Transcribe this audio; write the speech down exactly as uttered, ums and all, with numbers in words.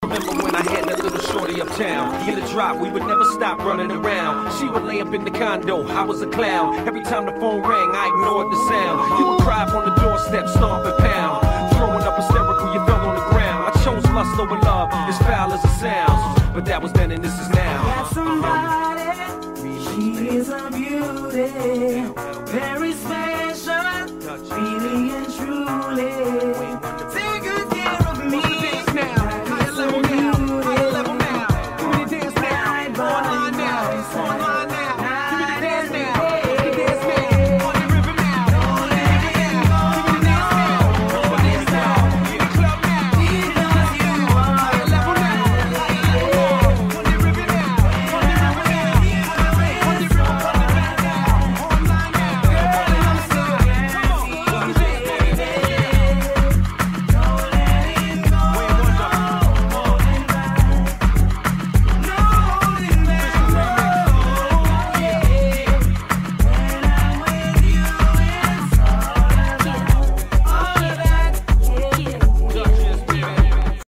Remember when I had that little shorty uptown? Get a drop, we would never stop running around. She would lay up in the condo, I was a clown. Every time the phone rang, I ignored the sound. You would cry up on the doorstep, stomp and pound. Throwing up hysterical, you fell on the ground. I chose lust over love, as foul as it sounds. But that was then and this is now. Got somebody, she is a beauty, very special, really and truly.